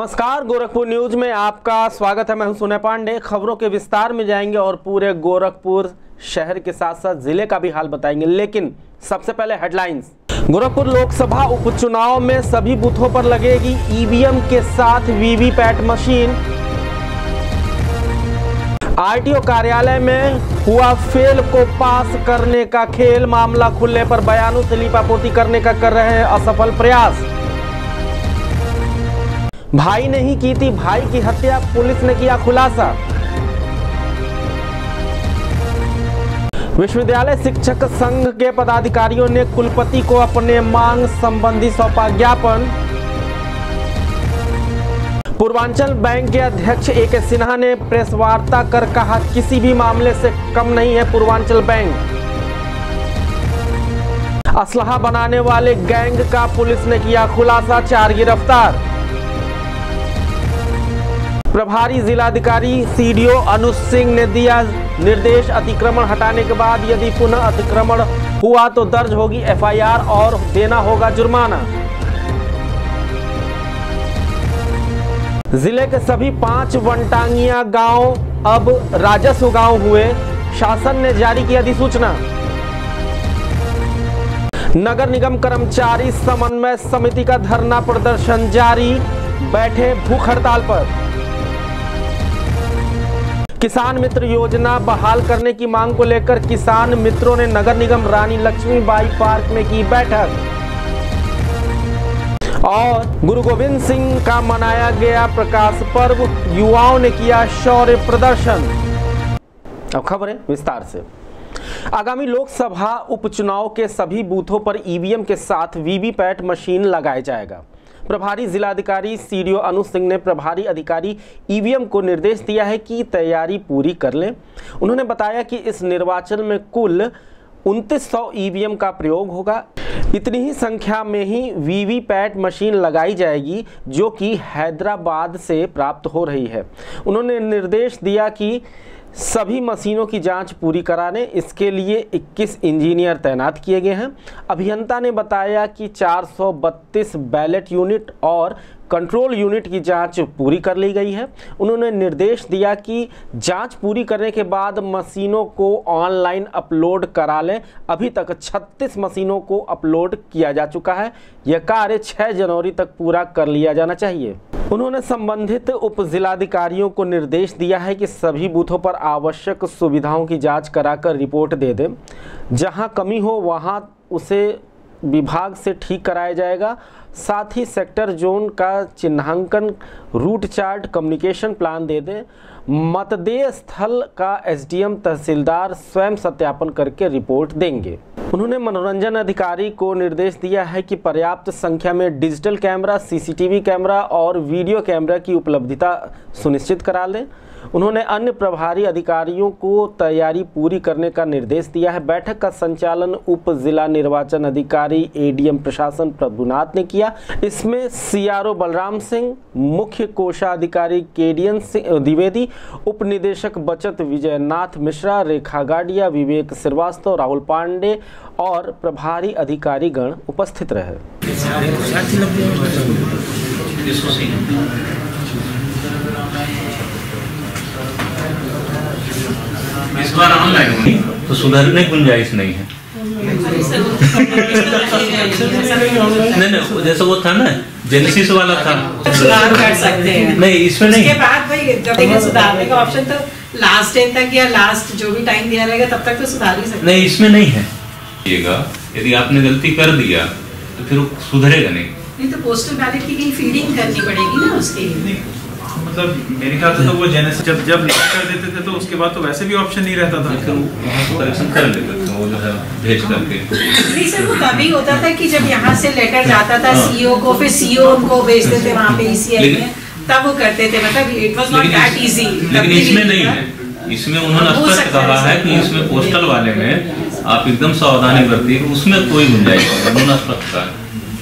नमस्कार, गोरखपुर न्यूज में आपका स्वागत है। मैं हूं सुनय पांडे। खबरों के विस्तार में जाएंगे और पूरे गोरखपुर शहर के साथ साथ जिले का भी हाल बताएंगे, लेकिन सबसे पहले हेडलाइंस। गोरखपुर लोकसभा उपचुनाव में सभी बूथों पर लगेगी ईवीएम के साथ वीवीपैट मशीन। आरटीओ कार्यालय में हुआ फेल को पास करने का खेल, मामला खुलने पर बयानों से लीपापोती करने का कर रहे हैं असफल प्रयास। भाई ने ही की थी भाई की हत्या, पुलिस ने किया खुलासा। विश्वविद्यालय शिक्षक संघ के पदाधिकारियों ने कुलपति को अपने मांग संबंधी सौंपा ज्ञापन। पूर्वांचल बैंक के अध्यक्ष ए.के. सिन्हा ने प्रेस वार्ता कर कहा, किसी भी मामले से कम नहीं है पूर्वांचल बैंक। असलहा बनाने वाले गैंग का पुलिस ने किया खुलासा, 4 गिरफ्तार। प्रभारी जिलाधिकारी सीडीओ अनुज सिंह ने दिया निर्देश, अतिक्रमण हटाने के बाद यदि पुनः अतिक्रमण हुआ तो दर्ज होगी एफआईआर और देना होगा जुर्माना। जिले के सभी 5 वनटांगिया गांव अब राजस्व गांव हुए, शासन ने जारी की अधिसूचना। नगर निगम कर्मचारी समन्वय समिति का धरना प्रदर्शन जारी, बैठे भूख हड़ताल पर। किसान मित्र योजना बहाल करने की मांग को लेकर किसान मित्रों ने नगर निगम रानी लक्ष्मीबाई पार्क में की बैठक। और गुरु गोविंद सिंह का मनाया गया प्रकाश पर्व, युवाओं ने किया शौर्य प्रदर्शन। अब खबरें विस्तार से। आगामी लोकसभा उपचुनाव के सभी बूथों पर ईवीएम के साथ वीवीपैट मशीन लगाया जाएगा। प्रभारी जिलाधिकारी सीडीओ अनुज सिंह ने प्रभारी अधिकारी ईवीएम को निर्देश दिया है कि तैयारी पूरी कर लें। उन्होंने बताया कि इस निर्वाचन में कुल 2900 ईवीएम का प्रयोग होगा। इतनी ही संख्या में ही वीवीपैट मशीन लगाई जाएगी, जो कि हैदराबाद से प्राप्त हो रही है। उन्होंने निर्देश दिया कि सभी मशीनों की जांच पूरी कराने, इसके लिए 21 इंजीनियर तैनात किए गए हैं। अभियंता ने बताया कि 432 बैलेट यूनिट और कंट्रोल यूनिट की जांच पूरी कर ली गई है। उन्होंने निर्देश दिया कि जांच पूरी करने के बाद मशीनों को ऑनलाइन अपलोड करा लें। अभी तक 36 मशीनों को अपलोड किया जा चुका है। यह कार्य 6 जनवरी तक पूरा कर लिया जाना चाहिए। उन्होंने संबंधित उप जिलाधिकारियों को निर्देश दिया है कि सभी बूथों पर आवश्यक सुविधाओं की जांच कराकर रिपोर्ट दे दें। जहां कमी हो वहां उसे विभाग से ठीक कराया जाएगा। साथ ही सेक्टर जोन का चिन्हांकन, रूट चार्ट, कम्युनिकेशन प्लान दे दें। मतदेय स्थल का एसडीएम तहसीलदार स्वयं सत्यापन करके रिपोर्ट देंगे। उन्होंने मनोरंजन अधिकारी को निर्देश दिया है कि पर्याप्त संख्या में डिजिटल कैमरा, सीसीटीवी कैमरा और वीडियो कैमरा की उपलब्धता सुनिश्चित करा लें। उन्होंने अन्य प्रभारी अधिकारियों को तैयारी पूरी करने का निर्देश दिया है। बैठक का संचालन उप जिला निर्वाचन अधिकारी एडीएम प्रशासन प्रभुनाथ ने किया। इसमें सीआरओ बलराम सिंह, मुख्य कोषाधिकारी केडीएन द्विवेदी, उप निदेशक बचत विजयनाथ मिश्रा, रेखा गाडिया, विवेक श्रीवास्तव, राहुल पांडे और प्रभारी अधिकारी गण उपस्थित रहे। इस बार ऑनलाइन हुई तो सुधरने की गुंजाइश नहीं है। नहीं, जैसा वो था ना जेनेसिस वाला था, सुधार कर सकते हैं। नहीं, इसमें नहीं। उसके बाद भाई जब सुधारने का ऑप्शन तो लास्ट डे तक या लास्ट जो भी टाइम दिया रहेगा तब तक तो सुधार ही सकते। नहीं, इसमें नहीं है। यदि आपने गलती कर दिया तो फिर सुधरेगा नहीं। तो पोस्टल बैलेट की कहीं फीडिंग करनी पड़ेगी ना उसके लिए। मतलब मेरे ख्याल से तो वो जेनेसिस जब लिख कर देते थे तो उसके बाद तो वैसे भी ऑप्शन नहीं रहता था। करेक्शन कर लेते थे वो, जो है भेज करके। नहीं सर, वो तभी होता था कि जब यहाँ से लेटर जाता था सीईओ को, फिर सीईओ उनको भेजते थे वहाँ पे ईसीआई में, तब वो करते थे। मतलब it was not that easy. लेकिन इसमें नहीं है। इसमें उन्होंने स्पष्ट कहा है कि इसमें पोस्टल वाले में आप एकदम सावधानी बरतिए, उसमें कोई गुंजाइश नहीं। उन्होंने स्पष्ट कहा।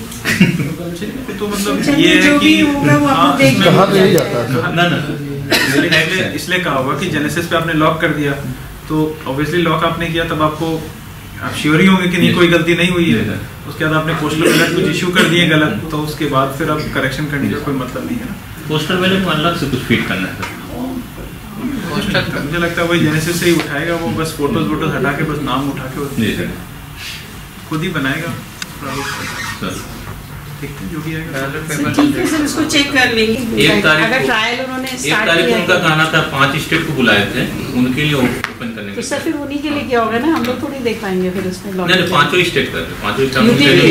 तो मतलब ये है कि इसलिए कहा होगा कि जेनेसिस पे आपने लॉक कर दिया, तो ऑब्वियसली लॉक आपने किया तब आपको आप श्योर ही होंगे कि नहीं कोई गलती नहीं हुई है। उसके बाद आपने पोस्टल बैलेट कुछ इशू कर दिए गलत, तो उसके बाद फिर अब करेक्शन करने का कोई मतलब नहीं है ना। पोस्टर वाले को अलग से कुछ फीड करना है। मुझे लगता है वही जेनेसिस से ही उठाएगा, वो बस फोटोज हटा के बस नाम उठा के खुद ही बनाएगा। देखते हैं जो भी आएगा। ठीक है सर, इसको चेक कर लेंगे। एक तारीख ट्रायल उन्होंने स्टार्ट को किया उनका कहना था 5 स्टेट को बुलाए थे, उनके लिए ओपन करने तो सर फिर उन्हीं के लिए क्या होगा ना, हम लोग थोड़ी देख पाएंगे फिर उसमें। नहीं, 5 स्टेट कर रहे, 5 स्टेट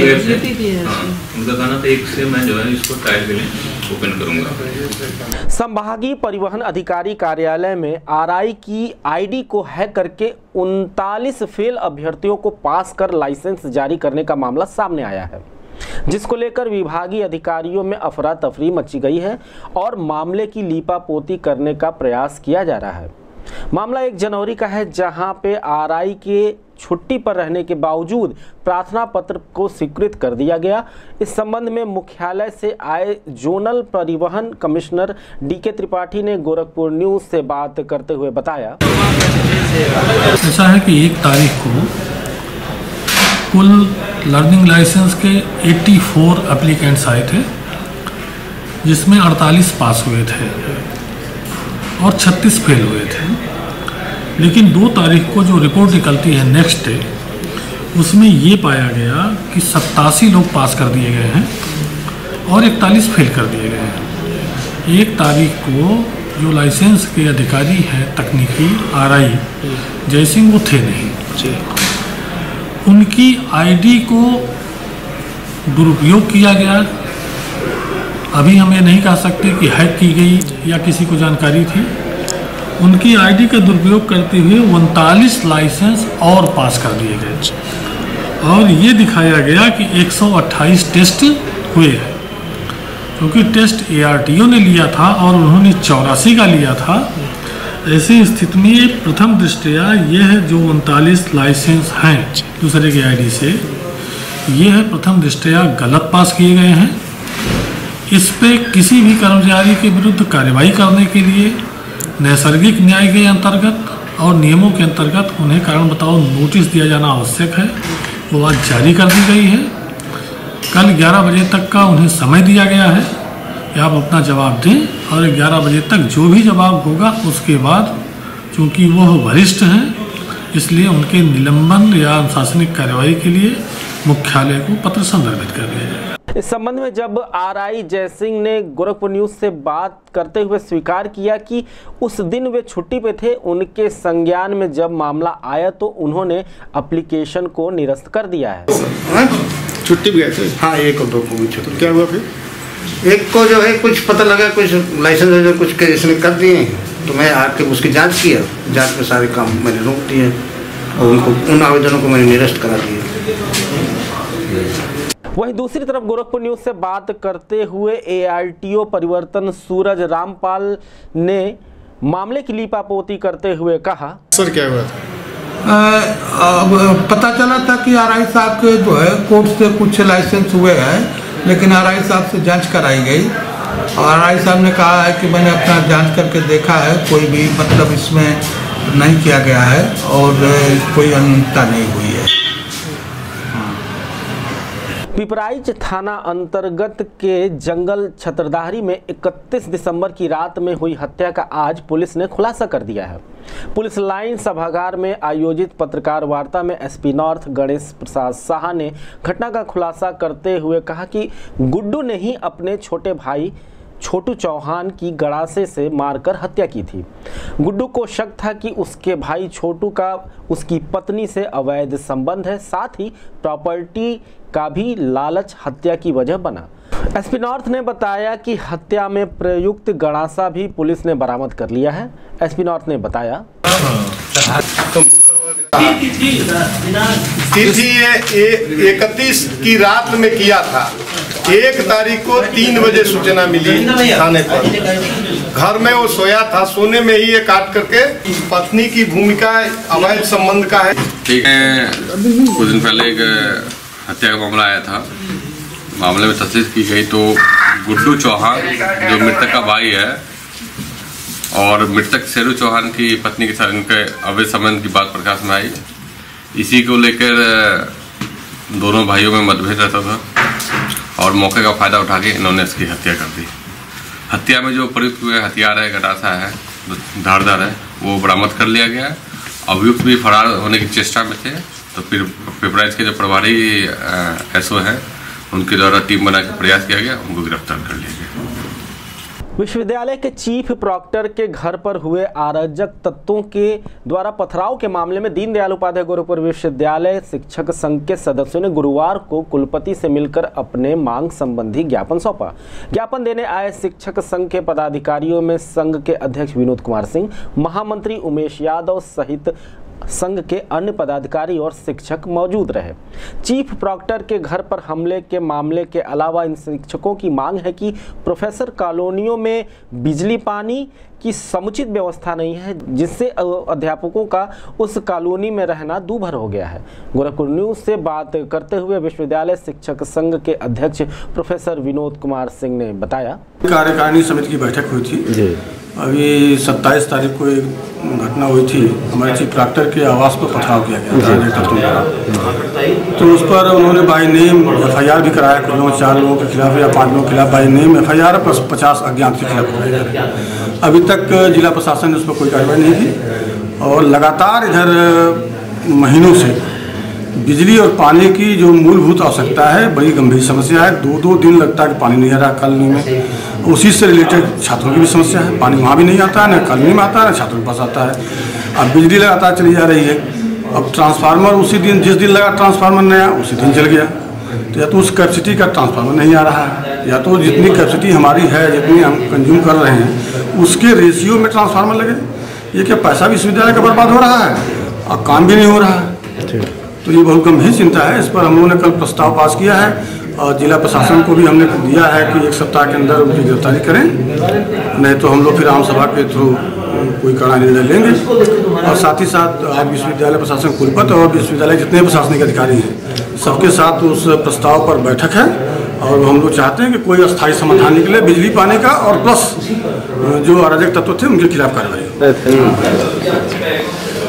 उनका कहना था, एक से मैं जो है इसको ट्रायल के लिए ओपन करूंगा। संभागीय परिवहन अधिकारी कार्यालय में आरआई की आईडी को हैक करके 39 फेल अभ्यर्थियों को पास कर लाइसेंस जारी करने का मामला सामने आया है, जिसको लेकर विभागीय अधिकारियों में अफरा तफरी मची गई है और मामले की लीपापोती करने का प्रयास किया जा रहा है। मामला 1 जनवरी का है, जहां पे आरआई के छुट्टी पर रहने के बावजूद प्रार्थना पत्र को स्वीकृत कर दिया गया। इस संबंध में मुख्यालय से आए जोनल परिवहन कमिश्नर डीके त्रिपाठी ने गोरखपुर न्यूज से बात करते हुए बताया, ऐसा है कि 1 तारीख को कुल लर्निंग लाइसेंस के 84 एप्लीकेंट्स आए थे, जिसमें 48 पास हुए थे और 36 फेल हुए थे। लेकिन 2 तारीख को जो रिपोर्ट निकलती है नेक्स्ट डे, उसमें ये पाया गया कि 87 लोग पास कर दिए गए हैं और 41 फेल कर दिए गए हैं। 1 तारीख को जो लाइसेंस के अधिकारी हैं तकनीकी आरआई जयसिंह, वो थे नहीं। उनकी आईडी को दुरुपयोग किया गया। अभी हम ये नहीं कह सकते कि हैक की गई या किसी को जानकारी थी। उनकी आईडी का दुरुपयोग करते हुए 39 लाइसेंस और पास कर दिए गए और ये दिखाया गया कि 128 टेस्ट हुए हैं, क्योंकि टेस्ट एआरटीओ ने लिया था और उन्होंने 84 का लिया था। ऐसी स्थिति में प्रथम दृष्टया यह जो 39 लाइसेंस हैं दूसरे के आईडी से, ये है प्रथम दृष्टया गलत पास किए गए हैं। इस पे किसी भी कर्मचारी के विरुद्ध कार्रवाई करने के लिए नैसर्गिक न्याय के अंतर्गत और नियमों के अंतर्गत उन्हें कारण बताओ नोटिस दिया जाना आवश्यक है। वो आज जारी कर दी गई है। कल 11 बजे तक का उन्हें समय दिया गया है कि आप अपना जवाब दें और 11 बजे तक जो भी जवाब होगा उसके बाद, चूँकि वो वरिष्ठ हैं, इसलिए उनके निलंबन या अनुशासनिक कार्रवाई के लिए मुख्यालय को पत्र संदर्भित कर दिया जाएगा। इस संबंध में जब आरआई जयसिंह ने गोरखपुर न्यूज से बात करते हुए स्वीकार किया कि उस दिन वे छुट्टी पे थे, उनके संज्ञान में जब मामला आया तो उन्होंने एप्लीकेशन को निरस्त कर दिया है। छुट्टी भी गए थे? हाँ, 1 और 2 को भी छुट्टी। क्या हुआ फिर? 1 को जो है कुछ पता लगा, कुछ लाइसेंस कुछ इसने कर दिए, तो मैं आके उसकी जांच किया। जांच में सारे काम मैंने रोक दिए और उनको उन आवेदनों को मैंने निरस्त करा दिए। वहीं दूसरी तरफ गोरखपुर न्यूज से बात करते हुए एआरटीओ परिवर्तन सूरज रामपाल ने मामले की लीपापोती करते हुए कहा, सर क्या हुआ था? अब पता चला था कि आरआई साहब के जो है कोर्ट से कुछ लाइसेंस हुए हैं, लेकिन आरआई साहब से जांच कराई गई और आरआई साहब ने कहा है कि मैंने अपना जांच करके देखा है, कोई भी मतलब इसमें नहीं किया गया है और कोई अनियमितता नहीं हुई है। पिपराइच थाना अंतर्गत के जंगल छतरदारी में 31 दिसंबर की रात में हुई हत्या का आज पुलिस ने खुलासा कर दिया है। पुलिस लाइन सभागार में आयोजित पत्रकार वार्ता में एसपी नॉर्थ गणेश प्रसाद साहा ने घटना का खुलासा करते हुए कहा कि गुड्डू ने ही अपने छोटे भाई छोटू चौहान की गड़ासे से मारकर हत्या की थी। गुड्डू को शक था कि उसके भाई छोटू का उसकी पत्नी से अवैध संबंध है, साथ ही प्रॉपर्टी का भी लालच हत्या की वजह बना। एसपी नॉर्थ ने बताया कि हत्या में प्रयुक्त गड़ासा भी पुलिस ने बरामद कर लिया है। एसपी नॉर्थ ने बताया, तिथि 31 की रात में किया था। 1 तारीख को 3 बजे सूचना मिली थाने पर। घर में वो सोया था, सोने में ही ये काट करके पत्नी की भूमिका अवैध संबंध का है। ठीक है, कुछ दिन पहले एक हत्या का मामला आया था। मामले में तफ्तीश की गई तो गुड्डू चौहान जो मृतक का भाई है और मृतक शेरू चौहान की पत्नी के साथ इनके अवैध संबंध की बात प्रकाश में आई। इसी को लेकर दोनों भाइयों में मतभेद रहता था और मौके का फायदा उठा के इन्होंने इसकी हत्या कर दी। हत्या में जो प्रयुक्त हुए हथियार है, गंडासा है, धारदार है, वो बरामद कर लिया गया है। अभियुक्त भी फरार होने की चेष्टा में थे, तो फिर पिपराइच के जो प्रभारी एसओ हैं उनके द्वारा टीम बना के प्रयास किया गया, उनको गिरफ्तार कर लिया गया। विश्वविद्यालय के चीफ प्रॉक्टर के घर पर हुए अराजक तत्वों के द्वारा पथराव के मामले में दीनदयाल उपाध्याय गोरखपुर विश्वविद्यालय शिक्षक संघ के सदस्यों ने गुरुवार को कुलपति से मिलकर अपने मांग संबंधी ज्ञापन सौंपा। ज्ञापन देने आए शिक्षक संघ के पदाधिकारियों में संघ के अध्यक्ष विनोद कुमार सिंह, महामंत्री उमेश यादव सहित संघ के अन्य पदाधिकारी और शिक्षक मौजूद रहे। चीफ प्रॉक्टर के घर पर हमले के मामले के अलावा इन शिक्षकों की मांग है कि प्रोफेसर कॉलोनियों में बिजली पानी की समुचित व्यवस्था नहीं है, जिससे अध्यापकों का उस कॉलोनी में रहना दूभर हो गया है। गोरखपुर न्यूज से बात करते हुए विश्वविद्यालय शिक्षक संघ के अध्यक्ष प्रोफेसर विनोद कुमार सिंह ने बताया, कार्यकारिणी समिति की बैठक हुई थी। अभी 27 तारीख को एक घटना हुई थी, हमारे चीफ प्रॉक्टर के आवास पर पथराव किया गया था। तो उस पर उन्होंने बाई नेम FIR भी कराया, कुछ लोगों 4 लोगों के खिलाफ या 5 लोगों के खिलाफ बाई नेम FIR प्लस 50 अज्ञात के खिलाफ कराया। अभी तक जिला प्रशासन ने उस पर कोई कार्रवाई नहीं की और लगातार इधर महीनों से बिजली और पानी की जो मूलभूत आवश्यकता है बड़ी गंभीर समस्या है। 2-2 दिन लगता है कि पानी नहीं आ रहा कॉलोनी में। उसी से रिलेटेड छात्रों की भी समस्या है, पानी वहाँ भी नहीं आता है, न कॉलोनी में आता है, न छात्रों के पास आता है। अब बिजली लगातार चली जा रही है। अब ट्रांसफार्मर उसी दिन, जिस दिन लगा ट्रांसफार्मर नया उसी दिन चल गया। तो या तो उस कैपेसिटी का ट्रांसफार्मर नहीं आ रहा है, या तो जितनी कैपेसिटी हमारी है, जितनी हम कंज्यूम कर रहे हैं उसके रेशियो में ट्रांसफार्मर लगे। ये क्या पैसा भी विश्वविद्यालय का बर्बाद हो रहा है और काम भी नहीं हो रहा है। तो ये बहुत गंभीर चिंता है। इस पर हम लोगों ने कल प्रस्ताव पास किया है और जिला प्रशासन को भी हमने दिया है कि 1 सप्ताह के अंदर उनकी गिरफ्तारी करें, नहीं तो हम लोग फिर आम सभा के थ्रू कोई कड़ा निर्णय लेंगे। और साथ ही साथ आज विश्वविद्यालय प्रशासन कुलपति और विश्वविद्यालय जितने प्रशासनिक अधिकारी हैं सबके साथ उस प्रस्ताव पर बैठक है और हम लोग चाहते हैं कि कोई अस्थायी समाधान निकले बिजली पानी का, और प्लस जो अराजक तत्व थे उनके खिलाफ कार्रवाई।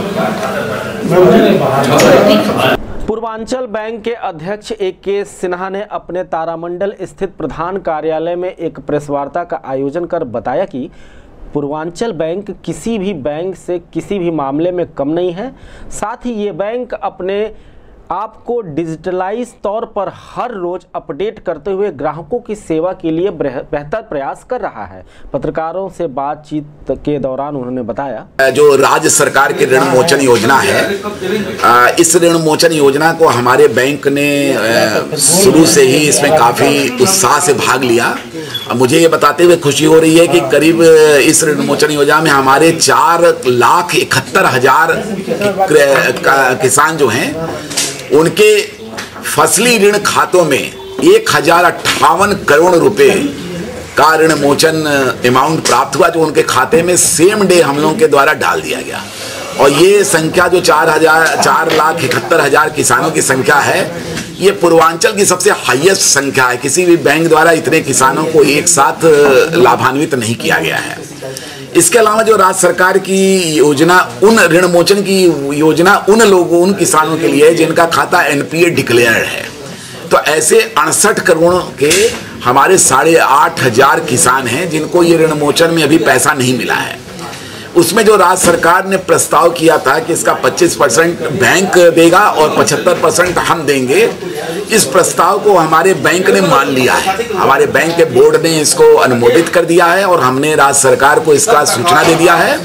पूर्वांचल बैंक के अध्यक्ष AK सिन्हा ने अपने तारामंडल स्थित प्रधान कार्यालय में एक प्रेस वार्ता का आयोजन कर बताया कि पूर्वांचल बैंक किसी भी बैंक से किसी भी मामले में कम नहीं है। साथ ही ये बैंक अपने आपको डिजिटलाइज तौर पर हर रोज अपडेट करते हुए ग्राहकों की सेवा के लिए बेहतर प्रयास कर रहा है। पत्रकारों से बातचीत के दौरान उन्होंने बताया, जो राज्य सरकार की ऋण मोचन योजना है, इस ऋण मोचन योजना को हमारे बैंक ने शुरू से ही इसमें काफ़ी उत्साह से भाग लिया। मुझे ये बताते हुए खुशी हो रही है कि करीब इस ऋण मोचन योजना में हमारे 4,71,000 किसान जो हैं उनके फसली ऋण खातों में 1,058 करोड़ रुपए का ऋण मोचन अमाउंट प्राप्त हुआ, जो उनके खाते में सेम डे हम लोगों के द्वारा डाल दिया गया। और ये संख्या जो 4,71,000 किसानों की संख्या है, ये पूर्वांचल की सबसे हाईएस्ट संख्या है। किसी भी बैंक द्वारा इतने किसानों को एक साथ लाभान्वित नहीं किया गया है। इसके अलावा जो राज्य सरकार की योजना, उन ऋण मोचन की योजना उन लोगों, उन किसानों के लिए जिनका खाता NPA डिक्लेयर्ड है। तो ऐसे 68 करोड़ के हमारे 8,500 किसान हैं जिनको ये ऋण मोचन में अभी पैसा नहीं मिला है। उसमें जो राज्य सरकार ने प्रस्ताव किया था कि इसका 25% बैंक देगा और 75% हम देंगे, इस प्रस्ताव को हमारे बैंक ने मान लिया है। हमारे बैंक के बोर्ड ने इसको अनुमोदित कर दिया है और हमने राज्य सरकार को इसका सूचना दे दिया है।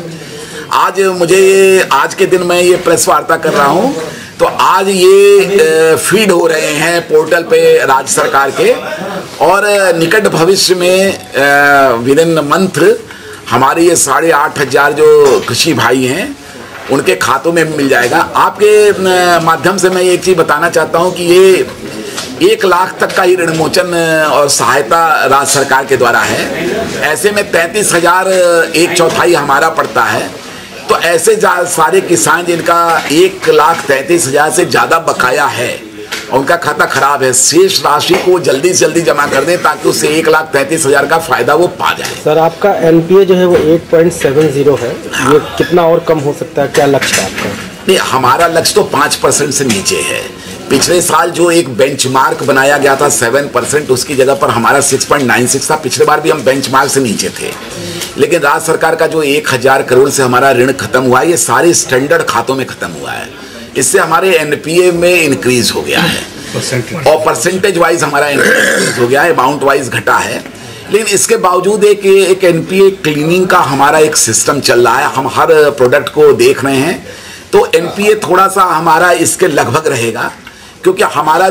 आज के दिन मैं ये प्रेस वार्ता कर रहा हूँ, तो आज ये फीड हो रहे हैं पोर्टल पे राज्य सरकार के, और निकट भविष्य में विद इन मंथ हमारे ये 8,500 जो कृषि भाई हैं उनके खातों में मिल जाएगा। आपके माध्यम से मैं एक चीज़ बताना चाहता हूँ कि ये 1 लाख तक का ही ऋण मोचन और सहायता राज्य सरकार के द्वारा है। ऐसे में 33,000 1/4 हमारा पड़ता है। तो ऐसे सारे किसान जिनका 1,33,000 से ज़्यादा बकाया है, उनका खाता खराब है, शेष राशि को जल्दी से जल्दी जमा कर दें ताकि उससे 1,33,000 का फायदा वो पा जाए। सर, आपका NPA जो है वो 8.70 है। हाँ। ये कितना और कम हो सकता है, क्या लक्ष्य है आपका? नहीं, हमारा लक्ष्य तो 5% से नीचे है। पिछले साल जो एक बेंचमार्क बनाया गया था 7%, उसकी जगह पर हमारा 6.96 था। पिछले बार भी हम बेंचमार्क से नीचे थे। लेकिन राज्य सरकार का जो 1000 करोड़ से हमारा ऋण खत्म हुआ है, ये सारे स्टैंडर्ड खातों में खत्म हुआ है। इससे हमारे एनपीए में इंक्रीज हो गया है और परसेंटेज वाइज हमारा इंक्रीज हो गया है, अमाउंट वाइज घटा है। लेकिन इसके बावजूद एक एनपीए क्लीनिंग का हमारा एक सिस्टम चल रहा है। हम हर प्रोडक्ट को देख रहे हैं, तो एनपीए थोड़ा सा हमारा इसके लगभग रहेगा, क्योंकि हमारा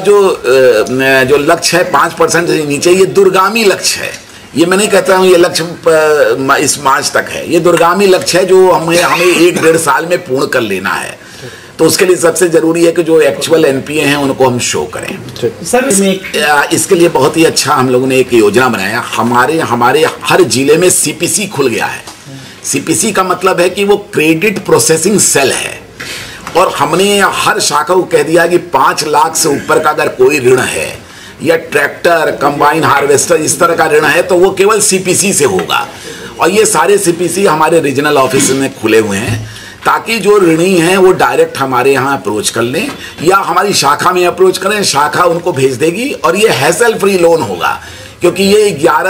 जो लक्ष्य है 5% से नीचे, ये दूरगामी लक्ष्य है। ये मैं नहीं कहता हूँ ये लक्ष्य इस मार्च तक है, ये दूरगामी लक्ष्य है जो हमें 1-1.5 साल में पूर्ण कर लेना है। तो उसके लिए सबसे जरूरी है कि जो एक्चुअल एनपीए हैं उनको हम शो करें। सर इसके लिए बहुत ही अच्छा हम लोगों ने एक योजना बनाया। हमारे हर जिले में सीपीसी खुल गया है। सीपीसी का मतलब है कि वो क्रेडिट प्रोसेसिंग सेल है, और हमने हर शाखा को कह दिया कि 5 लाख से ऊपर का अगर कोई ऋण है या ट्रैक्टर, कंबाइन हार्वेस्टर, इस तरह का ऋण है, तो वो केवल सीपीसी से होगा। और ये सारे सीपीसी हमारे रीजनल ऑफिस में खुले हुए हैं, ताकि जो ऋणी हैं वो डायरेक्ट हमारे यहाँ अप्रोच कर लें या हमारी शाखा में अप्रोच करें, शाखा उनको भेज देगी और ये हैसल फ्री लोन होगा। क्योंकि ये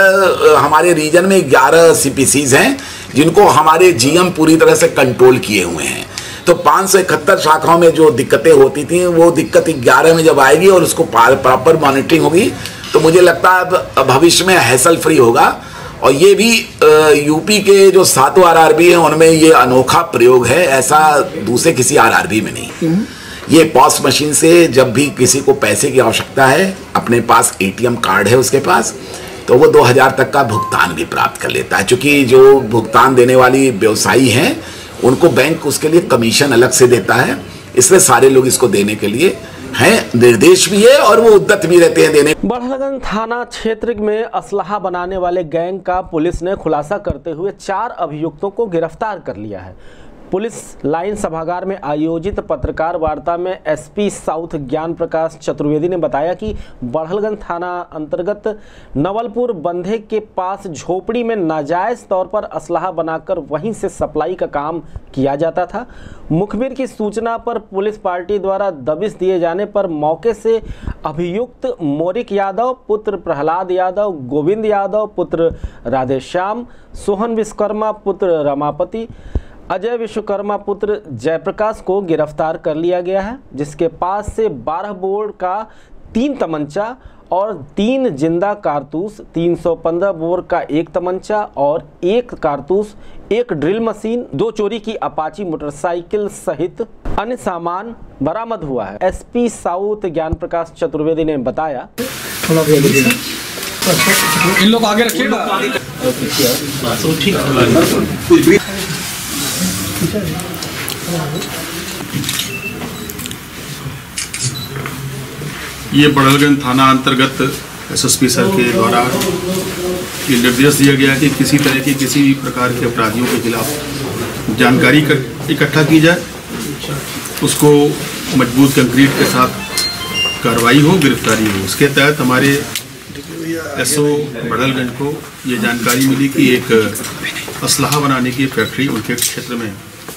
11 हमारे रीजन में 11 सीपीसीज हैं जिनको हमारे जीएम पूरी तरह से कंट्रोल किए हुए हैं। तो 571 शाखाओं में जो दिक्कतें होती थी, वो दिक्कत 11 में जब आएगी और उसको प्रॉपर मॉनिटरिंग होगी, तो मुझे लगता है भविष्य में हैसल फ्री होगा। और ये भी यूपी के जो 7 आरआरबी हैं उनमें ये अनोखा प्रयोग है, ऐसा दूसरे किसी आरआरबी में नहीं। ये पॉस मशीन से जब भी किसी को पैसे की आवश्यकता है, अपने पास एटीएम कार्ड है उसके पास, तो वो 2000 तक का भुगतान भी प्राप्त कर लेता है। क्योंकि जो भुगतान देने वाली व्यवसायी हैं उनको बैंक उसके लिए कमीशन अलग से देता है, इसलिए सारे लोग इसको देने के लिए हैं, निर्देश भी है और वो उद्यत भी रहते हैं देने। बढ़लगंज थाना क्षेत्र में असलहा बनाने वाले गैंग का पुलिस ने खुलासा करते हुए 4 अभियुक्तों को गिरफ्तार कर लिया है। पुलिस लाइन सभागार में आयोजित पत्रकार वार्ता में एसपी साउथ ज्ञान प्रकाश चतुर्वेदी ने बताया कि बढ़लगंज थाना अंतर्गत नवलपुर बंधे के पास झोपड़ी में नाजायज तौर पर असलहा बनाकर वहीं से सप्लाई का काम किया जाता था। मुखबिर की सूचना पर पुलिस पार्टी द्वारा दबिश दिए जाने पर मौके से अभियुक्त मोरिक यादव पुत्र प्रहलाद यादव, गोविंद यादव पुत्र राधेश्याम, सोहन विश्वकर्मा पुत्र रमापति, अजय विश्वकर्मा पुत्र जयप्रकाश को गिरफ्तार कर लिया गया है, जिसके पास से 12 बोर का 3 तमंचा और 3 जिंदा कारतूस, 315 बोर का 1 तमंचा और 1 कारतूस, 1 ड्रिल मशीन, 2 चोरी की अपाची मोटरसाइकिल सहित अन्य सामान बरामद हुआ है। एसपी साउथ ज्ञान प्रकाश चतुर्वेदी ने बताया, इन लोग आगे रखिएगा। ये बढ़लगंज थाना अंतर्गत एसएसपी सर के द्वारा ये निर्देश दिया गया कि किसी तरह की किसी भी प्रकार के अपराधियों के खिलाफ जानकारी इकट्ठा की जाए, उसको मजबूत कंक्रीट के साथ कार्रवाई हो, गिरफ्तारी हो। इसके तहत हमारे एसओ बढ़लगंज को ये जानकारी मिली कि एक असलहा बनाने की फैक्ट्री उनके क्षेत्र में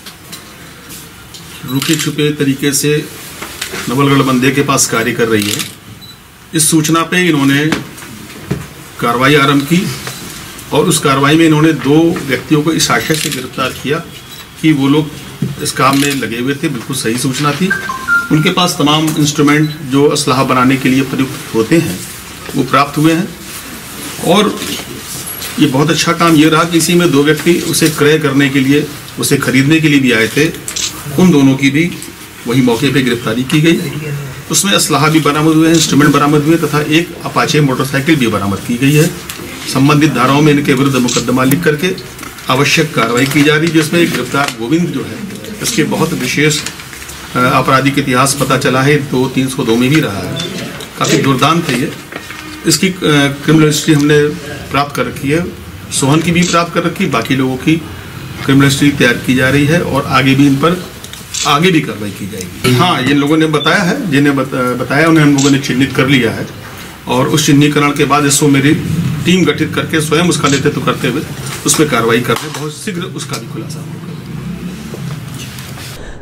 रुके छुपे तरीके से नवलगढ़ बंधे के पास कार्य कर रही है। इस सूचना पे इन्होंने कार्रवाई आरंभ की और उस कार्रवाई में इन्होंने 2 व्यक्तियों को इस आशय से गिरफ्तार किया कि वो लोग इस काम में लगे हुए थे। बिल्कुल सही सूचना थी। उनके पास तमाम इंस्ट्रूमेंट जो असलहा बनाने के लिए प्रयुक्त होते हैं वो प्राप्त हुए हैं। और ये बहुत अच्छा काम ये रहा कि इसी में 2 व्यक्ति उसे क्रय करने के लिए, उसे खरीदने के लिए भी आए थे। उन दोनों की भी वही मौके पे गिरफ्तारी की गई। उसमें असलहा भी बरामद हुए हैं, इंस्ट्रूमेंट बरामद हुए तथा एक अपाचे मोटरसाइकिल भी बरामद की गई है। संबंधित धाराओं में इनके विरुद्ध मुकदमा लिख करके आवश्यक कार्रवाई की जा रही है, जिसमें गिरफ्तार गोविंद जो है इसके बहुत विशेष आपराधिक इतिहास पता चला है। 302 में भी रहा है, काफ़ी दुर्दांत है ये। इसकी क्रिमिनल हिस्ट्री हमने प्राप्त कर रखी है, सोहन की भी प्राप्त कर रखी, बाकी लोगों की क्रिमिनल हिस्ट्री तैयार की जा रही है और आगे भी इन पर आगे भी कार्रवाई की जाएगी। हाँ, ये लोगों ने बताया है, जिन्हें बताया उन्हें हम लोगों ने चिन्हित कर लिया है और उस चिन्हीकरण के बाद इसको मेरी टीम गठित करके स्वयं उसका नेतृत्व करते हुए उस पर कार्रवाई करते बहुत शीघ्र उसका भी खुलासा होगा।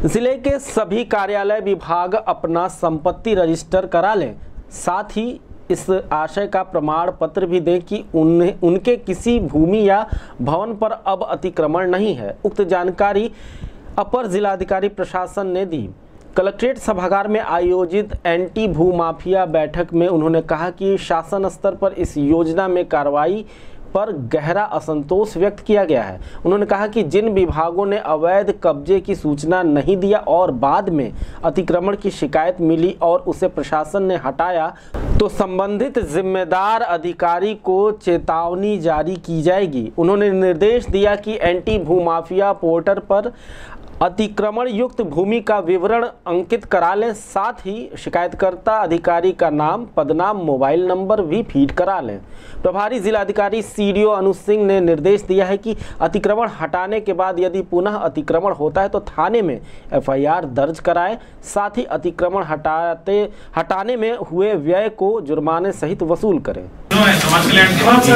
जिले के सभी कार्यालय विभाग अपना संपत्ति रजिस्टर करा लें, साथ ही इस आशय का प्रमाण पत्र भी दें कि उनके किसी भूमि या भवन पर अब अतिक्रमण नहीं है। उक्त जानकारी अपर जिलाधिकारी प्रशासन ने दी। कलेक्ट्रेट सभागार में आयोजित एंटी भू माफिया बैठक में उन्होंने कहा कि शासन स्तर पर इस योजना में कार्रवाई पर गहरा असंतोष व्यक्त किया गया है। उन्होंने कहा कि जिन विभागों ने अवैध कब्जे की सूचना नहीं दिया और बाद में अतिक्रमण की शिकायत मिली और उसे प्रशासन ने हटाया, तो संबंधित जिम्मेदार अधिकारी को चेतावनी जारी की जाएगी। उन्होंने निर्देश दिया कि एंटी भू माफिया पोर्टल पर अतिक्रमण युक्त भूमि का विवरण अंकित करा लें, साथ ही शिकायतकर्ता अधिकारी का नाम, पदनाम, मोबाइल नंबर भी फीड करा लें। प्रभारी जिलाधिकारी सीडीओ अनुज सिंह ने निर्देश दिया है कि अतिक्रमण हटाने के बाद यदि पुनः अतिक्रमण होता है तो थाने में एफआईआर दर्ज कराएं, साथ ही अतिक्रमण हटाने में हुए व्यय को जुर्माने सहित वसूल करें। समाज कल्याण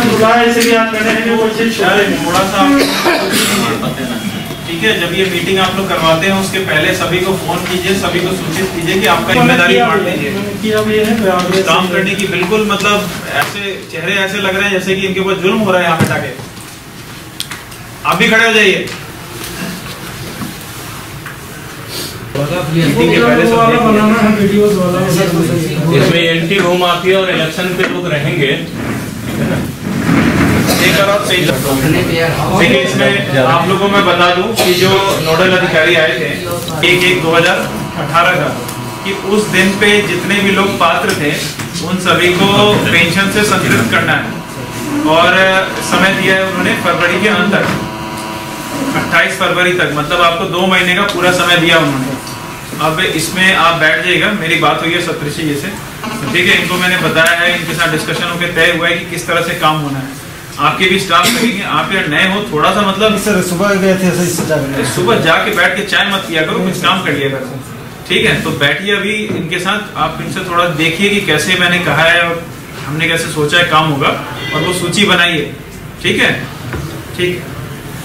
ठीक है, जब ये मीटिंग आप लोग करवाते हैं उसके पहले सभी को फोन कीजिए, सभी को सूचित कीजिए कि आपका जिम्मेदारी बांट लीजिए। काम करने की बिल्कुल मतलब ऐसे चेहरे ऐसे लग रहे हैं जैसे कि इनके ऊपर जुल्म हो रहा है यहाँ पे जाके। आप भी खड़े हो जाइए। इसमें एंटी भू माफिया और इलेक्शन पे लोग रहेंगे। देखिए, इसमें आप लोगों को मैं बता दूं कि जो नोडल अधिकारी आए थे 1/1/2018 का, कि उस दिन पे जितने भी लोग पात्र थे उन सभी को पेंशन से संतृप्त करना है और समय दिया है उन्होंने फरवरी के अंत तक, 28 फरवरी तक, मतलब आपको 2 महीने का पूरा समय दिया उन्होंने। अब इसमें आप बैठ जाइएगा, मेरी बात हुई है सप्तऋषि जी से, ठीक है। इनको मैंने बताया है, इनके साथ डिस्कशन होकर तय हुआ है कि किस तरह से काम होना है। आपके भी स्टाफ लगेंगे, आप यार नए हो, थोड़ा सा मतलब सर सुबह गए थे, सुबह जाके बैठ के चाय मत पिया करो, कुछ काम कर लिया करो, ठीक है। तो बैठिए अभी इनके साथ, आप इनसे थोड़ा देखिए कि कैसे मैंने कहा है और हमने कैसे सोचा है काम होगा, और वो सूची बनाइए, ठीक है। ठीक है,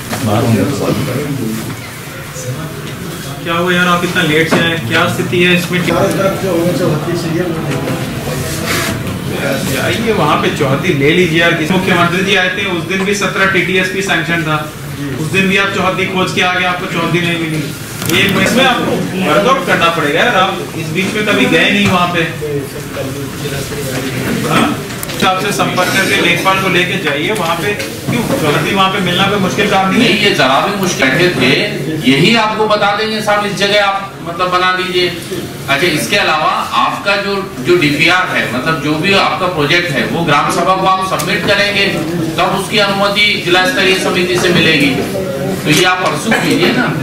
क्या हुआ यार, आप इतना लेट से आए, क्या स्थिति है इसमें? आइए वहाँ पे चौहद्दी ले लीजिए यार। मुख्यमंत्री जी आए थे उस दिन भी 17 TTSP सैंक्शन था, उस दिन भी आप चौहद्दी खोज के आगे आपको चौहद्दी नहीं मिली। एक महीने में आपको वर्कआउट करना पड़ेगा यार, आप इस बीच में कभी गए नहीं वहाँ पे। आपसे संपर्क करके लेखपाल को लेके जाइए वहाँ पे, क्यों चौहद्दी वहाँ पे मिलना कोई मुश्किल काम नहीं है। ये जरा भी मुश्किल थे, यही आपको बता देंगे साहब, इस जगह आप मतलब बना दीजिए। अच्छा, इसके अलावा आपका जो DPR है, मतलब जो भी आपका प्रोजेक्ट है, वो ग्राम सभा को आप सबमिट करेंगे, तब उसकी अनुमति जिला स्तरीय समिति से मिलेगी। तो ये आप परसों कीजिए ना।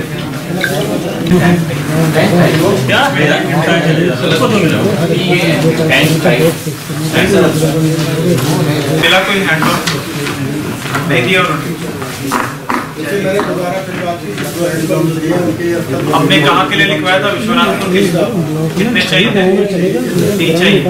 मिला कोई हैंडओवर नहीं दिया उन्होंने? हमने कहाँ के लिए लिखवाया था? विश्वनाथपुर के। कितने चाहिए थे? 3 चाहिए।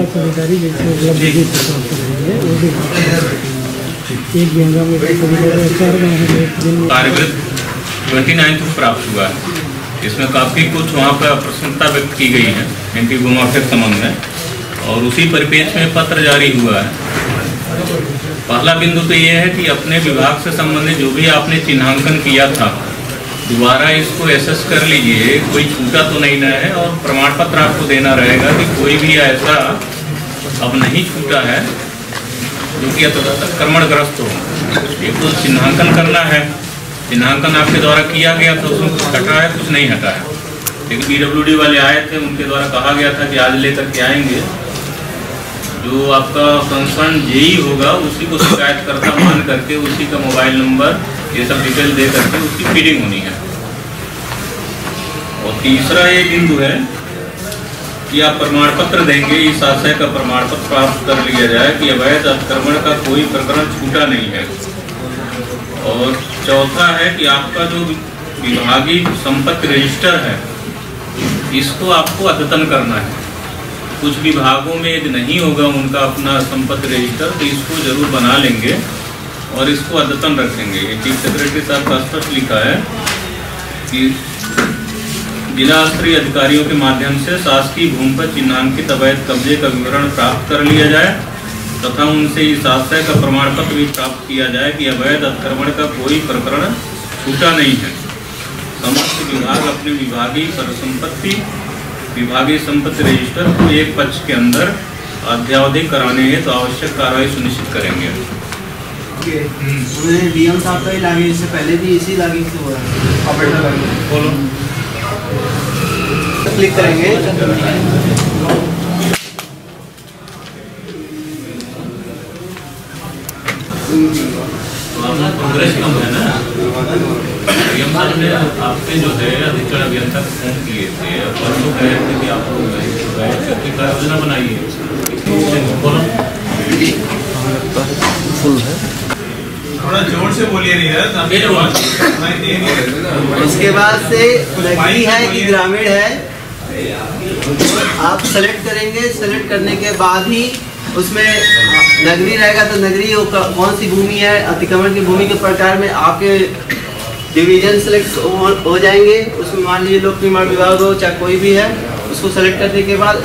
कार्यवृत्त 29 को प्राप्त हुआ है। इसमें काफ़ी कुछ वहाँ पर प्रसन्नता व्यक्त की गई है एंटी भू माफिया के संबंध में, और उसी परिप्रेक्ष्य में पत्र जारी हुआ है। पहला बिंदु तो ये है कि अपने विभाग से संबंधित जो भी आपने चिन्हांकन किया था, दोबारा इसको एसेस कर लीजिए, कोई छूटा तो नहीं रहा है, और प्रमाण पत्र आपको देना रहेगा कि कोई भी ऐसा अब नहीं छूटा है जो कि अतिक्रमणग्रस्त हो। एक तो चिन्हांकन करना है, चिन्हांकन आपके द्वारा किया गया था, उसमें कुछ हटा है, कुछ नहीं हटा है। लेकिन PWD वाले आए थे, उनके द्वारा कहा गया था कि आज लेकर के आएंगे, जो आपका कंसर्न जेई होगा उसी को शिकायतकर्ता मान करके उसी का मोबाइल नंबर ये सब डिटेल दे करके उसकी फीडिंग होनी है। और तीसरा ये बिंदु है कि आप प्रमाण पत्र देंगे, इस आशय का प्रमाण पत्र प्राप्त कर लिया जाए कि अवैध अतिक्रमण का कोई प्रकरण छूटा नहीं है। और चौथा है कि आपका जो विभागीय संपत्ति रजिस्टर है, इसको आपको अद्यतन करना है। कुछ विभागों में यदि नहीं होगा उनका अपना संपत्ति रजिस्टर, तो इसको जरूर बना लेंगे और इसको अद्यतन रखेंगे। ये चीफ सेक्रेटरी साहब का स्पष्ट लिखा है कि जिला स्तरीय अधिकारियों के माध्यम से शासकीय भूमि पर चिन्हांकित अवैध कब्जे का विवरण प्राप्त कर लिया जाए तथा उनसे इस आशय का प्रमाण पत्र भी प्राप्त किया जाए कि अवैध अतिक्रमण का कोई प्रकरण छूटा नहीं है। समस्त विभाग अपने विभागीय संपत्ति रजिस्टर को एक पक्ष के अंदर अद्यावधिक कराने हेतु तो आवश्यक कार्रवाई सुनिश्चित करेंगे। डीएम साहब का ही लागे, इससे पहले भी इसी लागे से हो रहा है। बोलो क्लिक करेंगे। प्रोग्रेस कम है ना। डीएम साहब ने आपसे जो है अधीक्षण अभियंता को फोन किए थे, परसों कह रहे थे कि आप लोग बैठ करके कार्य योजना बनाइए। बोलो फुल है, थोड़ा जोर से बोलिए नहीं। उसके बाद से नगरी है कि ग्रामीण है, आप सेलेक्ट करेंगे। सेलेक्ट करने के बाद ही उसमें नगरी रहेगा तो नगरी कौन सी भूमि है, अतिक्रमण की भूमि के प्रकार में आपके डिवीजन सेलेक्ट हो जाएंगे। उसमें मान लीजिए लोक निर्माण विभाग हो चाहे कोई भी है, उसको सेलेक्ट करने के बाद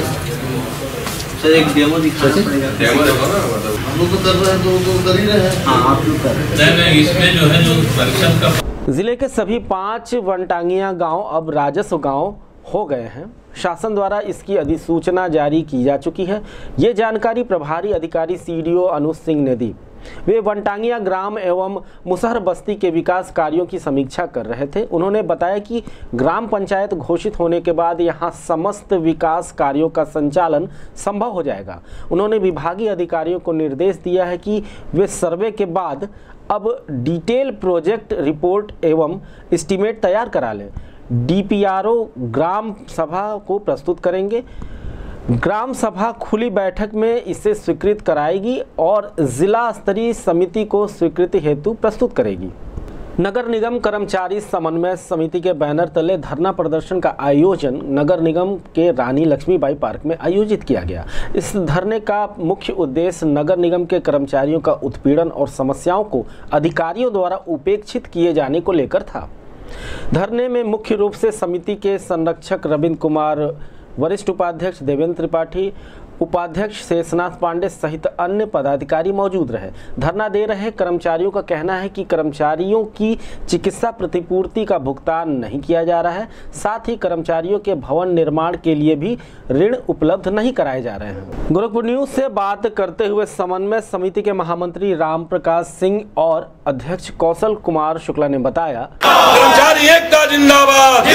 सर एक डेमो दिखाना पड़ेगा। हम लोग तो कर रहे हैं तो कर ही रहे हैं। हाँ आप लोग कर रहे हैं। इसमें जो है जो परिषद का जिले के सभी 5 वनटांगिया गांव अब राजस्व गांव हो गए हैं। शासन द्वारा इसकी अधिसूचना जारी की जा चुकी है। ये जानकारी प्रभारी अधिकारी सीडीओ अनुज सिंह ने दी। वे वनटांगिया ग्राम एवं मुसहर बस्ती के विकास कार्यों की समीक्षा कर रहे थे। उन्होंने बताया कि ग्राम पंचायत घोषित होने के बाद यहां समस्त विकास कार्यों का संचालन संभव हो जाएगा। उन्होंने विभागीय अधिकारियों को निर्देश दिया है कि वे सर्वे के बाद अब डिटेल प्रोजेक्ट रिपोर्ट एवं एस्टीमेट तैयार करा लें। डीपीआरओ ग्राम सभा को प्रस्तुत करेंगे। ग्राम सभा खुली बैठक में इसे स्वीकृत कराएगी और जिला स्तरीय समिति को स्वीकृति हेतु प्रस्तुत करेगी। नगर निगम कर्मचारी समन्वय समिति के बैनर तले धरना प्रदर्शन का आयोजन नगर निगम के रानी लक्ष्मीबाई पार्क में आयोजित किया गया। इस धरने का मुख्य उद्देश्य नगर निगम के कर्मचारियों का उत्पीड़न और समस्याओं को अधिकारियों द्वारा उपेक्षित किए जाने को लेकर था। धरने में मुख्य रूप से समिति के संरक्षक रविंद्र कुमार, वरिष्ठ उपाध्यक्ष देवेंद्र त्रिपाठी, उपाध्यक्ष शेषनाथ पांडे सहित अन्य पदाधिकारी मौजूद रहे। धरना दे रहे कर्मचारियों का कहना है कि कर्मचारियों की चिकित्सा प्रतिपूर्ति का भुगतान नहीं किया जा रहा है। साथ ही कर्मचारियों के भवन निर्माण के लिए भी ऋण उपलब्ध नहीं कराए जा रहे हैं। गोरखपुर न्यूज से बात करते हुए समन्वय समिति के महामंत्री राम प्रकाश सिंह और अध्यक्ष कौशल कुमार शुक्ला ने बताया, कर्मचारी एकता जिंदाबाद,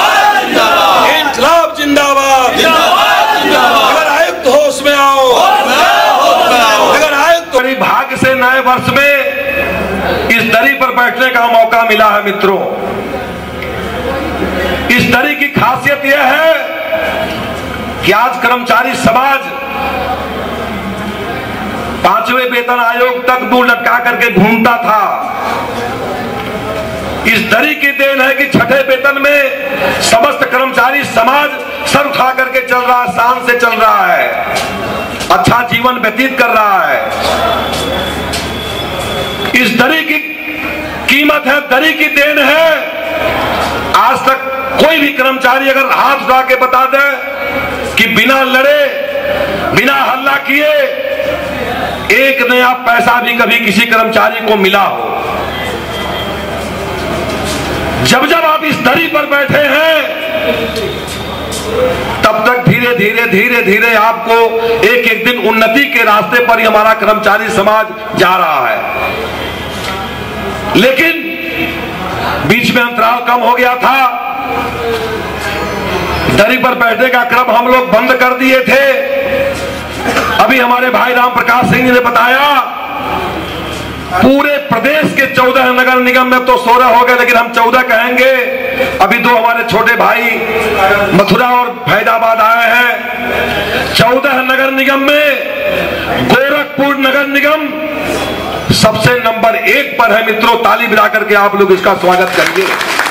इंकलाब जिंदाबाद, अगर आयुक्त होश में आओ, अगर आयुक्त भाग्य से नए वर्ष में इस दरी पर बैठने का मौका मिला है। मित्रों, इस दरी की खासियत यह है कि आज कर्मचारी समाज 5वें वेतन आयोग तक दूर लटका करके घूमता था। इस दरी की देन है कि 6ठे वेतन में समस्त कर्मचारी समाज सर उठा करके चल रहा है, शान से चल रहा है, अच्छा जीवन व्यतीत कर रहा है। इस दरी की कीमत है, दरी की देन है। आज तक कोई भी कर्मचारी अगर हाथ उठा के बता दे कि बिना लड़े, बिना हल्ला किए एक नया पैसा भी कभी किसी कर्मचारी को मिला हो। जब जब आप इस दरी पर बैठे हैं तब तक धीरे धीरे धीरे धीरे आपको एक एक दिन उन्नति के रास्ते पर ही हमारा कर्मचारी समाज जा रहा है। लेकिन बीच में अंतराल कम हो गया था, दरी पर बैठने का क्रम हम लोग बंद कर दिए थे। अभी हमारे भाई राम प्रकाश सिंह जी ने बताया पूरे प्रदेश के 14 नगर निगम में तो 16 हो गए, लेकिन हम 14 कहेंगे। अभी 2 हमारे छोटे भाई मथुरा और फैजाबाद आए हैं। 14 नगर निगम में गोरखपुर नगर निगम सबसे नंबर 1 पर है। मित्रों, ताली बजा करके आप लोग इसका स्वागत करिए।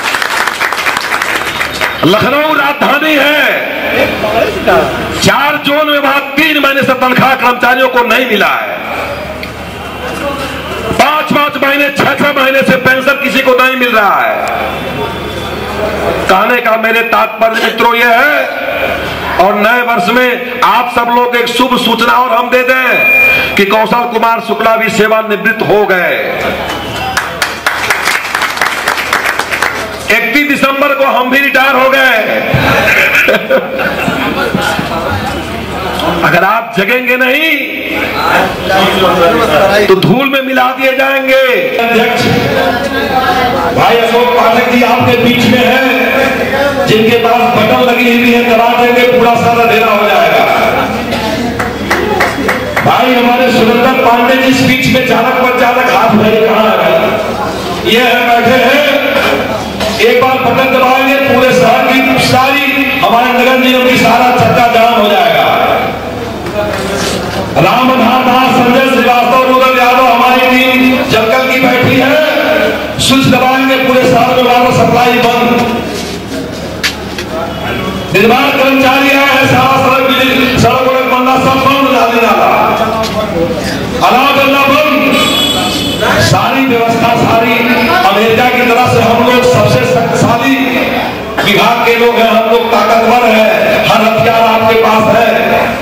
लखनऊ राजधानी है, 4 जोन में वहां 3 महीने से तनख्वाह कर्मचारियों को नहीं मिला है। 5-5 महीने 6-6 महीने से पेंशन किसी को नहीं मिल रहा है। कहने का मेरे तात्पर्य मित्रों यह है, और नए वर्ष में आप सब लोग एक शुभ सूचना और हम दे दें कि कौशल कुमार शुक्ला भी सेवानिवृत्त हो गए। 31 दिसंबर को हम भी रिटायर हो गए। अगर आप जगेंगे नहीं तो धूल में मिला दिए जाएंगे। अध्यक्ष भाई अशोक पाठक जी आपके बीच में है, जिनके पास बटन लगी हुई है दबा देंगे, पूरा सारा अंधेरा हो जाएगा। भाई हमारे सुरेंद्र पांडे जी स्पीच में चालक पर चालक हाथ मेरे कहाँ है, ये है बैठे हैं। एक बार बटन दबाएंगे पूरे शहर की सारी हमारे नगर निगम की सारा चक्का जाम हो जाएगा। राम दास, संजय श्रीवास्तव, रूरल यादव, हमारी टीम जलकल की बैठी है। स्विच दबाएंगे पूरे शहर में वाटर सप्लाई बंद। निर्माण कर्मचारी आए हैं, सारा सड़क बिजली सड़क वड़क बंदा सब बंद डाले डाला, अलाव डल्ला बंद, सारी व्यवस्था सारी अमेरिका की तरफ से। हम लोग सबसे शक्तिशाली विभाग के लोग हैं, हम लोग ताकतवर हैं, हर हथियार आपके पास है।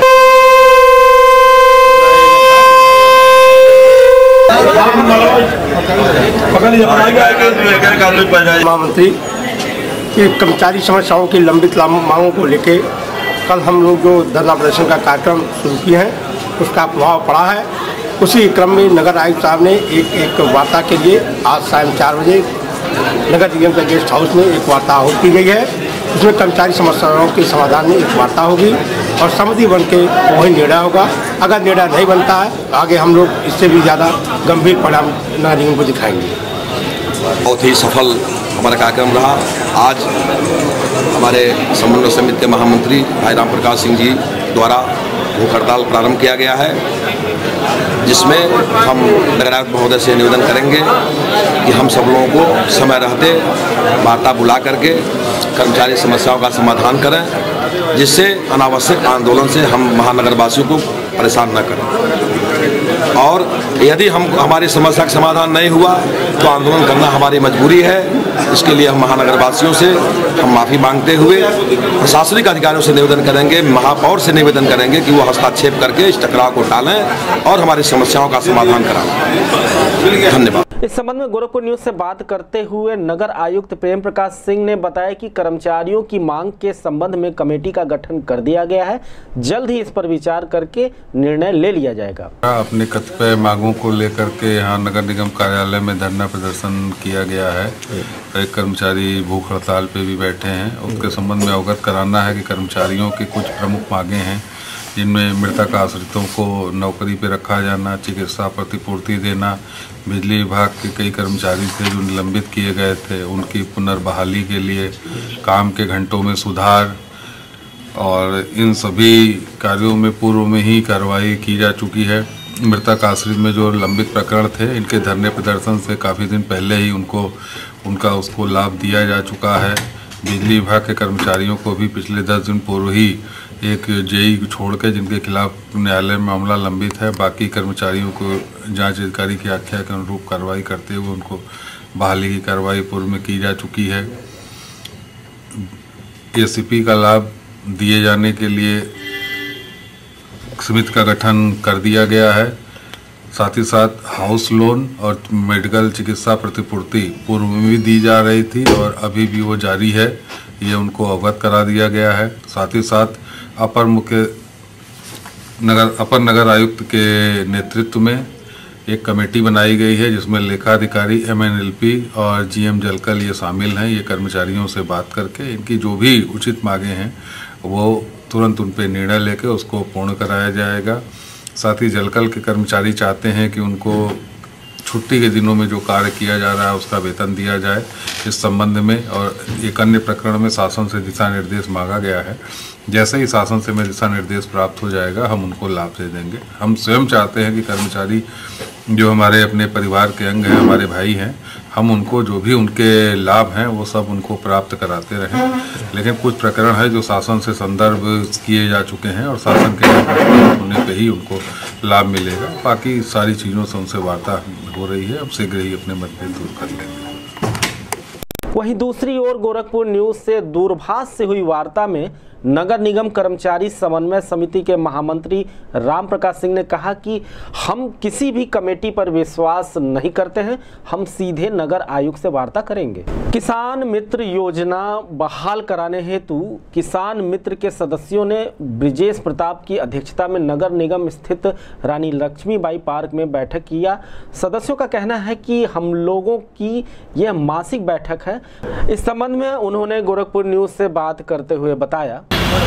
महामंत्री के कर्मचारी समस्याओं की लंबित मांगों को लेकर कल हम लोग जो धरना प्रदर्शन का कार्यक्रम शुरू किए हैं उसका प्रभाव पड़ा है। उसी क्रम में नगर आयुक्त साहब ने एक वार्ता के लिए आज शाम 4 बजे नगर निगम के गेस्ट हाउस में एक वार्ता आयोजित की गई है। उसमें कर्मचारी समस्याओं के समाधान में एक वार्ता होगी और सहमति बन के वही निर्णय होगा। अगर निर्णय नहीं बनता है आगे हम लोग इससे भी ज़्यादा गंभीर परिणाम नगर निगम को दिखाएंगे। बहुत ही सफल हमारा कार्यक्रम रहा। आज हमारे समन्वय समिति के महामंत्री भाई राम प्रकाश सिंह जी द्वारा भूख हड़ताल प्रारंभ किया गया है, जिसमें हम नगर आयुक्त महोदय से निवेदन करेंगे कि हम सब लोगों को समय रहते वार्ता बुला करके कर्मचारी समस्याओं का समाधान करें, जिससे अनावश्यक आंदोलन से हम महानगरवासियों को परेशान न करें। और यदि हमारी समस्या का समाधान नहीं हुआ तो आंदोलन करना हमारी मजबूरी है। इसके लिए हम महानगरवासियों से हम माफ़ी मांगते हुए प्रशासनिक अधिकारियों से निवेदन करेंगे, महापौर से निवेदन करेंगे कि वो हस्तक्षेप करके इस टकराव को टालें और हमारी समस्याओं का समाधान कराएं। धन्यवाद। इस संबंध में गोरखपुर न्यूज से बात करते हुए नगर आयुक्त प्रेम प्रकाश सिंह ने बताया कि कर्मचारियों की मांग के संबंध में कमेटी का गठन कर दिया गया है, जल्द ही इस पर विचार करके निर्णय ले लिया जाएगा। अपने कतिपय मांगों को लेकर के यहाँ नगर निगम कार्यालय में धरना प्रदर्शन किया गया है। एक कर्मचारी भूख हड़ताल पे भी बैठे हैं। उसके संबंध में अवगत कराना है कि कर्मचारियों की कुछ प्रमुख मांगें हैं, जिनमें मृतक आश्रितों को नौकरी पर रखा जाना, चिकित्सा प्रतिपूर्ति देना, बिजली विभाग के कई कर्मचारी थे जो निलंबित किए गए थे उनकी पुनर्बहाली के लिए काम के घंटों में सुधार, और इन सभी कार्यों में पूर्व में ही कार्रवाई की जा चुकी है। मृतक आश्रित में जो लंबित प्रकरण थे, इनके धरने प्रदर्शन से काफ़ी दिन पहले ही उसको लाभ दिया जा चुका है। बिजली विभाग के कर्मचारियों को भी पिछले 10 दिन पूर्व ही एक जेई छोड़ के जिनके खिलाफ न्यायालय में मामला लंबित है, बाकी कर्मचारियों को जांच अधिकारी की आख्या के अनुरूप कार्रवाई करते हुए उनको बहाली की कार्रवाई पूर्व में की जा चुकी है। एसीपी का लाभ दिए जाने के लिए समिति का गठन कर दिया गया है। साथ ही साथ हाउस लोन और मेडिकल चिकित्सा प्रतिपूर्ति पूर्व में भी दी जा रही थी और अभी भी वो जारी है, ये उनको अवगत करा दिया गया है। साथ ही साथ अपर नगर आयुक्त के नेतृत्व में एक कमेटी बनाई गई है, जिसमें लेखाधिकारी MNLP और GM जलकल ये शामिल हैं। ये कर्मचारियों से बात करके इनकी जो भी उचित मांगें हैं वो तुरंत उन पर निर्णय लेकर उसको पूर्ण कराया जाएगा। साथ ही जलकल के कर्मचारी चाहते हैं कि उनको छुट्टी के दिनों में जो कार्य किया जा रहा है उसका वेतन दिया जाए। इस संबंध में और एक अन्य प्रकरण में शासन से दिशा निर्देश मांगा गया है। जैसे ही शासन से में दिशा निर्देश प्राप्त हो जाएगा हम उनको लाभ दे देंगे। हम स्वयं चाहते हैं कि कर्मचारी जो हमारे अपने परिवार के अंग हैं, हमारे भाई हैं, हम उनको जो भी उनके लाभ हैं वो सब उनको प्राप्त कराते रहें। लेकिन कुछ प्रकरण है जो शासन से संदर्भ किए जा चुके हैं और शासन के होने पे ही उनको लाभ मिलेगा। बाकी सारी चीज़ों से उनसे वार्ता हो रही है, अब शीघ्र ही अपने मतभेद दूर कर लेंगे। वहीं दूसरी ओर गोरखपुर न्यूज से दूरभाष से हुई वार्ता में नगर निगम कर्मचारी समन्वय समिति के महामंत्री राम प्रकाश सिंह ने कहा कि हम किसी भी कमेटी पर विश्वास नहीं करते हैं, हम सीधे नगर आयुक्त से वार्ता करेंगे। किसान मित्र योजना बहाल कराने हेतु किसान मित्र के सदस्यों ने ब्रिजेश प्रताप की अध्यक्षता में नगर निगम स्थित रानी लक्ष्मीबाई पार्क में बैठक किया। सदस्यों का कहना है कि हम लोगों की यह मासिक बैठक है। इस संबंध में उन्होंने गोरखपुर न्यूज से बात करते हुए बताया,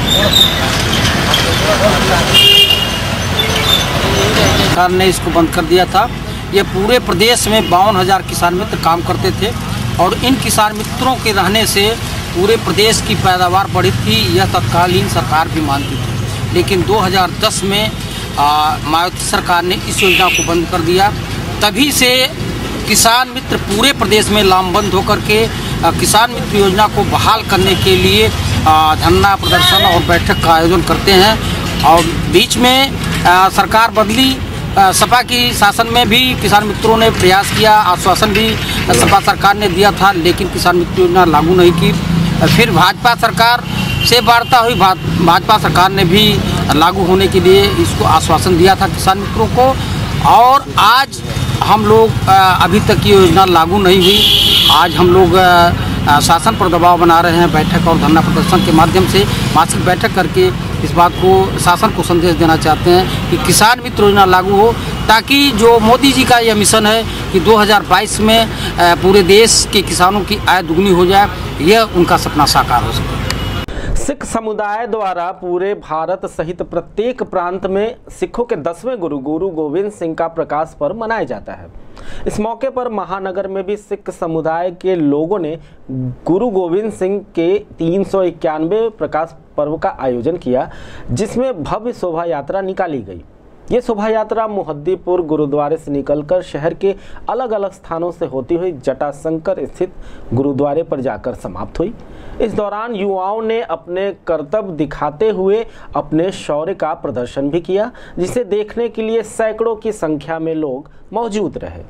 सरकार ने इसको बंद कर दिया था। ये पूरे प्रदेश में 52,000 किसान मित्र काम करते थे और इन किसान मित्रों के रहने से पूरे प्रदेश की पैदावार बढ़ी थी, यह तत्कालीन सरकार भी मानती थी। लेकिन 2010 में मायावती सरकार ने इस योजना को बंद कर दिया। तभी से किसान मित्र पूरे प्रदेश में लामबंद होकर के किसान मित्र योजना को बहाल करने के लिए धरना प्रदर्शन और बैठक का आयोजन करते हैं। और बीच में सरकार बदली, सपा की शासन में भी किसान मित्रों ने प्रयास किया, आश्वासन भी सपा सरकार ने दिया था, लेकिन किसान मित्र योजना लागू नहीं की। फिर भाजपा सरकार से वार्ता हुई, भाजपा सरकार ने भी लागू होने के लिए इसको आश्वासन दिया था किसान मित्रों को। और आज हम लोग अभी तक ये योजना लागू नहीं हुई। आज हम लोग शासन पर दबाव बना रहे हैं बैठक और धरना प्रदर्शन के माध्यम से, मासिक बैठक करके इस बात को शासन को संदेश देना चाहते हैं कि किसान मित्र योजना लागू हो, ताकि जो मोदी जी का यह मिशन है कि 2022 में पूरे देश के किसानों की आय दुगनी हो जाए, यह उनका सपना साकार हो सके। सिख समुदाय द्वारा पूरे भारत सहित प्रत्येक प्रांत में सिखों के 10वें गुरु गुरु गोविंद सिंह का प्रकाश पर्व मनाया जाता है। इस मौके पर महानगर में भी सिख समुदाय के लोगों ने गुरु गोविंद सिंह के 391वें प्रकाश पर्व का आयोजन किया, जिसमें भव्य शोभा यात्रा निकाली गई। ये शोभा यात्रा मुहद्दीपुर गुरुद्वारे से निकलकर शहर के अलग अलग स्थानों से होती हुई जटाशंकर स्थित गुरुद्वारे पर जाकर समाप्त हुई। इस दौरान युवाओं ने अपने कर्तव्य दिखाते हुए अपने शौर्य का प्रदर्शन भी किया, जिसे देखने के लिए सैकड़ों की संख्या में लोग मौजूद रहे।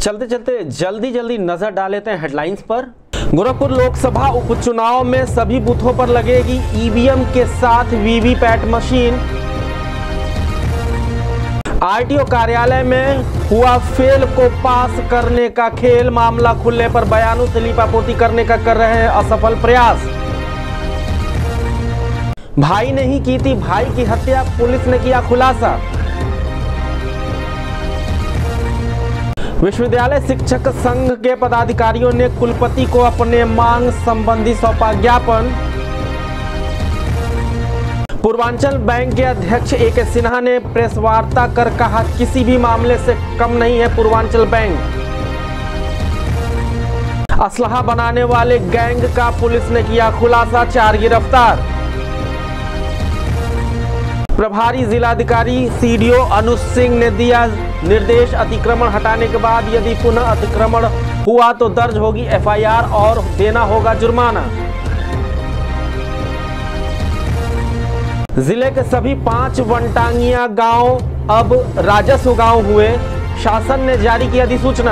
चलते चलते जल्दी नजर डाल लेते हैं हेडलाइंस पर। गोरखपुर लोकसभा उपचुनाव में सभी बूथों पर लगेगी ईवीएम के साथ वीवीपैट मशीन। आरटीओ कार्यालय में हुआ फेल को पास करने का खेल, मामला खुलने पर बयानों से लीपापोती करने का कर रहे हैं असफल प्रयास। भाई ने ही की थी भाई की हत्या, पुलिस ने किया खुलासा। विश्वविद्यालय शिक्षक संघ के पदाधिकारियों ने कुलपति को अपने मांग संबंधी सौंपा ज्ञापन। पूर्वांचल बैंक के अध्यक्ष ए.के. सिन्हा ने प्रेस वार्ता कर कहा, किसी भी मामले से कम नहीं है पूर्वांचल बैंक। असलहा बनाने वाले गैंग का पुलिस ने किया खुलासा, 4 गिरफ्तार। प्रभारी जिलाधिकारी सीडीओ अनुज सिंह ने दिया निर्देश, अतिक्रमण हटाने के बाद यदि पुनः अतिक्रमण हुआ तो दर्ज होगी एफआईआर और देना होगा जुर्माना। जिले के सभी 5 वनटांगिया गांव अब राजस्व गांव हुए, शासन ने जारी की अधिसूचना।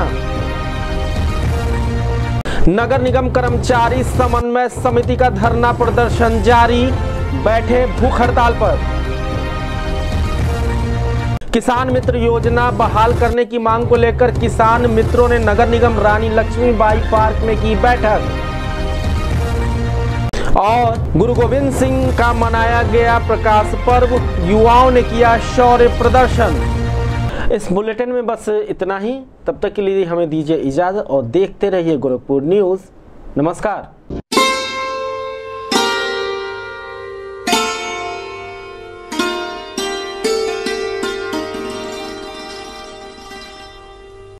नगर निगम कर्मचारी समन्वय समिति का धरना प्रदर्शन जारी, बैठे भूख हड़ताल पर। किसान मित्र योजना बहाल करने की मांग को लेकर किसान मित्रों ने नगर निगम रानी लक्ष्मीबाई पार्क में की बैठक। और गुरु गोविंद सिंह का मनाया गया प्रकाश पर्व, युवाओं ने किया शौर्य प्रदर्शन। इस बुलेटिन में बस इतना ही, तब तक के लिए हमें दीजिए इजाजत और देखते रहिए गोरखपुर न्यूज़। नमस्कार।